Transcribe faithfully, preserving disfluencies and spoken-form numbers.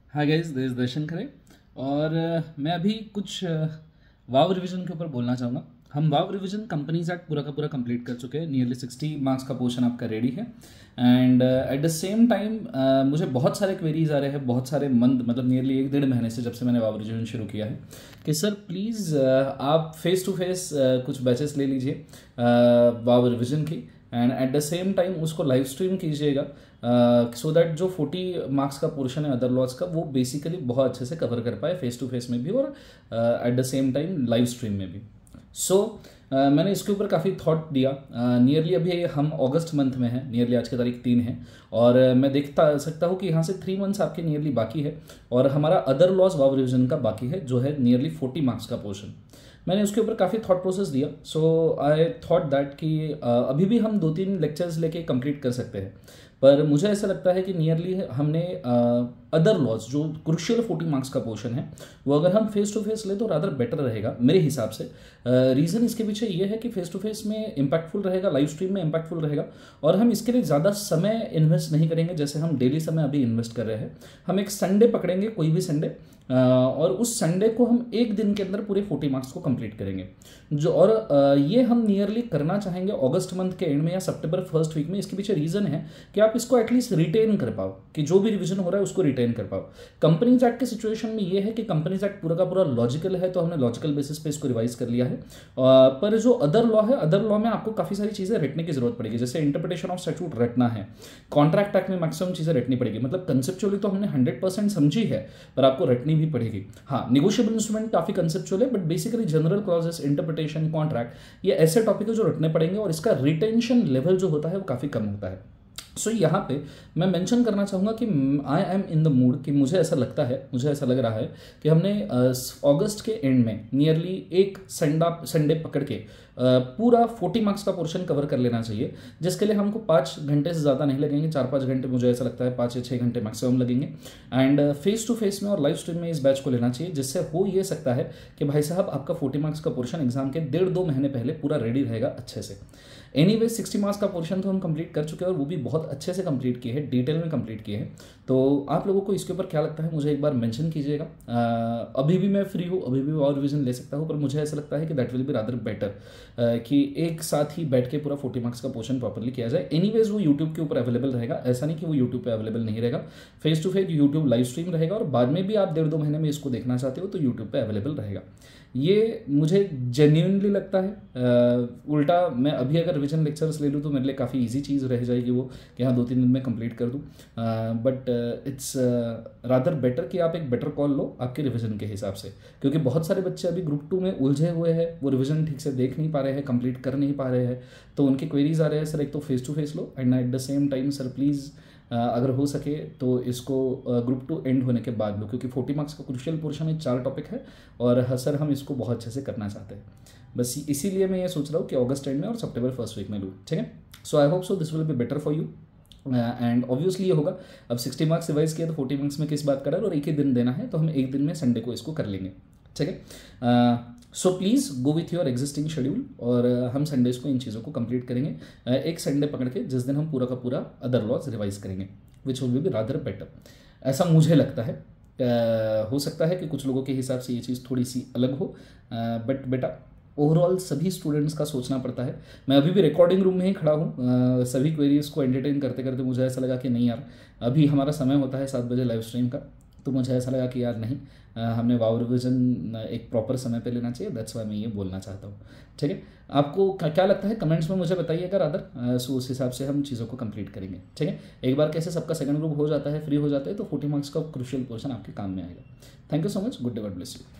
Hi guys, this is Darshan Khare. और uh, मैं अभी कुछ वाव रिवीजन के ऊपर बोलना चाहूँगा। हम वाव रिवीजन कंपनीज एक्ट पूरा का पूरा कंप्लीट कर चुके हैं। नियरली सिक्सटी मार्क्स का पोर्शन आपका रेडी है। And at the same time मुझे बहुत सारे क्वेरीज आ रहे हैं, बहुत सारे मंथ मतलब नियरली एक डेढ़ महीने से जब से मैंने वाव रिवीजन शुरू किया है कि सर प्लीज़ आप फेस टू फेस कुछ बैचेस ले लीजिए वाव रिवीजन की, and at the same time उसको लाइव स्ट्रीम कीजिएगा सो दैट जो फोर्टी मार्क्स का पोर्शन है अदर लॉज का वो बेसिकली बहुत अच्छे से कवर कर पाए फेस टू फेस में भी और at the same time live stream में भी। सो so, uh, मैंने इसके ऊपर काफ़ी थॉट दिया। नियरली uh, अभी हम अगस्त मंथ में हैं, नियरली आज की तारीख तीन है और uh, मैं देखता सकता हूँ कि यहाँ से थ्री मंथ्स आपके नियरली बाकी है और हमारा अदर लॉज वाव रिविजन का बाकी है जो है नियरली फोर्टी मार्क्स का पोर्शन। मैंने उसके ऊपर काफ़ी थॉट प्रोसेस दिया। सो आई थॉट दैट कि uh, अभी भी हम दो तीन लेक्चर्स लेके कंप्लीट कर सकते हैं, पर मुझे ऐसा लगता है कि नियरली हमने अदर uh, लॉज जो क्रुशियल फोर्टी मार्क्स का पोर्शन है वो अगर हम फेस टू फेस ले तो रादर बेटर रहेगा मेरे हिसाब से। रीज़न uh, इसके पीछे ये है कि फेस टू फेस में इम्पैक्टफुल रहेगा, लाइव स्ट्रीम में इम्पैक्टफुल रहेगा और हम इसके लिए ज़्यादा समय इन्वेस्ट नहीं करेंगे जैसे हम डेली समय अभी इन्वेस्ट कर रहे हैं। हम एक संडे पकड़ेंगे, कोई भी संडे, Uh, और उस संडे को हम एक दिन के अंदर पूरे फोर्टी मार्क्स को कंप्लीट करेंगे जो और uh, ये हम नियरली करना चाहेंगे अगस्त मंथ के एंड में या सितंबर फर्स्ट वीक में। इसके पीछे रीजन है कि आप इसको एटलीस्ट रिटेन कर पाओ, कि जो भी रिवीजन हो रहा है उसको रिटेन कर पाओ। कंपनीज एक्ट के सिचुएशन में ये है कि कंपनीज एक्ट पूरा का पूरा लॉजिकल है तो हमने लॉजिकल बेसिस पे इसको रिवाइज कर लिया है। uh, पर जो अदर लॉ है, अदर लॉ में आपको काफ़ी सारी चीज़ें रटने की जरूरत पड़ेगी, जैसे इंटरप्रिटेशन ऑफ स्टैट्यूट रटना है, कॉन्ट्रैक्ट एक्ट में मैक्सिमम चीज़ें रटनी पड़ेगी। मतलब कंसेप्चुअली तो हमने हंड्रेड परसेंट समझी है पर आपको रटनी भी पड़ेगी। हाँ, निगोशिएबल इंस्ट्रूमेंट काफी कंसेप्चुअल है but basically general clauses, interpretation, contract, ये ऐसे टॉपिक है जो रटने पड़ेंगे और इसका रिटेंशन लेवल जो होता है वो काफी कम होता है। सो so, यहाँ पे मैं मेंशन करना चाहूँगा कि I am in the mood, कि मुझे ऐसा लगता है, मुझे ऐसा लग रहा है कि हमने अगस्त के एंड में नियरली एक संडा संडे पकड़ के uh, पूरा फोर्टी मार्क्स का पोर्शन कवर कर लेना चाहिए, जिसके लिए हमको पाँच घंटे से ज़्यादा नहीं लगेंगे, चार पाँच घंटे मुझे ऐसा लगता है, पाँच या छः घंटे मैक्सिमम लगेंगे। एंड फेस टू फेस में और लाइव स्ट्रीम में इस बैच को लेना चाहिए, जिससे हो ये सकता है कि भाई साहब आपका फोर्टी मार्क्स का पोर्शन एग्जाम के डेढ़ दो महीने पहले पूरा रेडी रहेगा अच्छे से। एनीवे सिक्सटी मार्क्स का पोर्शन तो हम कंप्लीट कर चुके हैं और वो भी बहुत अच्छे से कंप्लीट किए हैं, डिटेल में कंप्लीट किए हैं। तो आप लोगों को इसके ऊपर क्या लगता है मुझे एक बार मेंशन कीजिएगा। अभी भी मैं फ्री हूँ, अभी भी और रिवीजन ले सकता हूँ, पर मुझे ऐसा लगता है कि that will be rather better कि एक साथ ही बैठ के पूरा फोर्टी मार्क्स का पोर्शन प्रॉपरली किया जाए। एनीवेज वो यूट्यूब के ऊपर अवेलेबल रहेगा, ऐसा नहीं कि वो यूट्यूब पे अवेलेबल नहीं रहेगा। Face to face YouTube live stream रहेगा और बाद में भी आप डेढ़ दो महीने में इसको देखना चाहते हो तो यूट्यूब पे अवेलेबल रहेगा। ये मुझे जेन्युइनली लगता है। uh, उल्टा मैं अभी अगर रिविजन लेक्चर्स ले लूँ तो मेरे लिए काफ़ी इजी चीज़ रह जाएगी वो, कि हाँ दो तीन दिन में कंप्लीट कर दूँ। बट इट्स रादर बेटर कि आप एक बेटर कॉल लो आपके रिविजन के हिसाब से, क्योंकि बहुत सारे बच्चे अभी ग्रुप टू में उलझे हुए हैं, वो रिविजन ठीक से देख नहीं पा रहे हैं, कंप्लीट कर नहीं पा रहे हैं, तो उनके क्वेरीज आ रहे हैं सर एक तो फेस टू फेस लो and at the same time sir please Uh, अगर हो सके तो इसको ग्रुप टू एंड होने के बाद लो, क्योंकि फोर्टी मार्क्स का क्रूशियल पोर्शन में चार टॉपिक है और हाँ सर हम इसको बहुत अच्छे से करना चाहते हैं। बस इसीलिए मैं ये सोच रहा हूँ कि अगस्त एंड में और सितंबर फर्स्ट वीक में लूँ, ठीक है। So I hope so this will be better for you and obviously ये होगा। अब सिक्सटी मार्क्स रिवाइज किया तो फोर्टी मार्क्स में किस बात का डर, और एक ही दिन देना है तो हम एक दिन में संडे को इसको कर लेंगे, ठीक है। So please go with your existing schedule और uh, हम संडेज को इन चीज़ों को कंप्लीट करेंगे। uh, एक संडे पकड़ के जिस दिन हम पूरा का पूरा अदर लॉज रिवाइज करेंगे, which will be rather better, ऐसा मुझे लगता है। uh, हो सकता है कि कुछ लोगों के हिसाब से ये चीज़ थोड़ी सी अलग हो, बट uh, बेटा ओवरऑल सभी स्टूडेंट्स का सोचना पड़ता है। मैं अभी भी रिकॉर्डिंग रूम में ही खड़ा हूँ, uh, सभी क्वेरीज को एंटरटेन करते करते मुझे ऐसा लगा कि नहीं यार अभी हमारा समय होता है सात बजे लाइव स्ट्रीम का, तो मुझे ऐसा लगा कि यार नहीं, हमने वाव रिविजन एक प्रॉपर समय पे लेना चाहिए। दैट्स वाई मैं ये बोलना चाहता हूँ, ठीक है। आपको क्या लगता है कमेंट्स में मुझे बताइएगा रादर, सो उस हिसाब से हम चीज़ों को कंप्लीट करेंगे, ठीक है। एक बार कैसे सबका सेकंड ग्रुप हो जाता है, फ्री हो जाता है, तो फोर्टी मार्क्स का क्रूशियल पोर्शन आपके काम में आएगा। Thank you so much, good day, God bless you.